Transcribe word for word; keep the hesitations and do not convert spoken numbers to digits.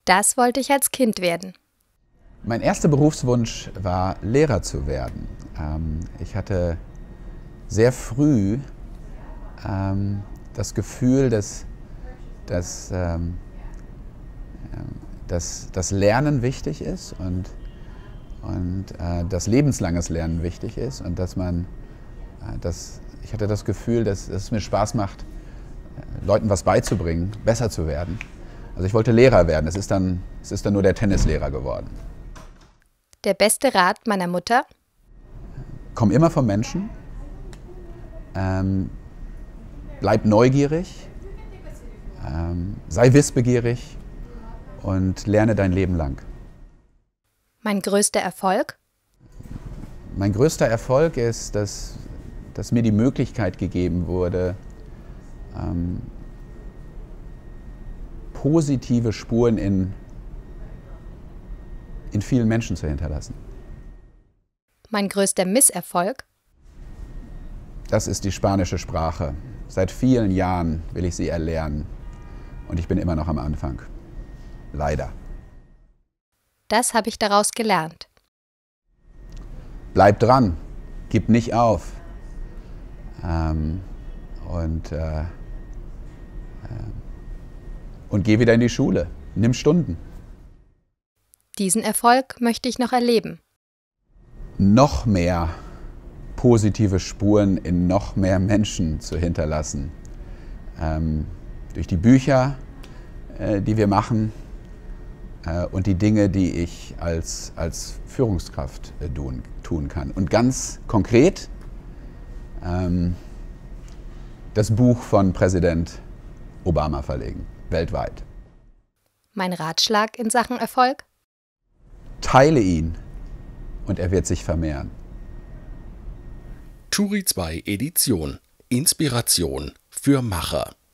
Das wollte ich als Kind werden. Mein erster Berufswunsch war, Lehrer zu werden. Ähm, ich hatte sehr früh ähm, das Gefühl, dass, dass, ähm, dass das Lernen wichtig ist und, und äh, dass lebenslanges Lernen wichtig ist und dass man, äh, dass, ich hatte das Gefühl, dass, dass es mir Spaß macht, äh, Leuten was beizubringen, besser zu werden. Also ich wollte Lehrer werden, es ist dann, es ist dann nur der Tennislehrer geworden. Der beste Rat meiner Mutter? Komm immer vom Menschen, ähm, bleib neugierig, ähm, sei wissbegierig und lerne dein Leben lang. Mein größter Erfolg? Mein größter Erfolg ist, dass, dass mir die Möglichkeit gegeben wurde, ähm, positive Spuren in, in vielen Menschen zu hinterlassen. Mein größter Misserfolg? Das ist die spanische Sprache. Seit vielen Jahren will ich sie erlernen und ich bin immer noch am Anfang. Leider. Das habe ich daraus gelernt. Bleib dran, gib nicht auf ähm, und, äh, äh, und geh wieder in die Schule. Nimm Stunden. Diesen Erfolg möchte ich noch erleben. Noch mehr positive Spuren in noch mehr Menschen zu hinterlassen. Ähm, durch die Bücher, äh, die wir machen äh, und die Dinge, die ich als, als Führungskraft äh, tun, tun kann. Und ganz konkret ähm, das Buch von Präsident Obama verlegen, weltweit. Mein Ratschlag in Sachen Erfolg? Teile ihn und er wird sich vermehren. Turi zwei Edition. Inspiration für Macher.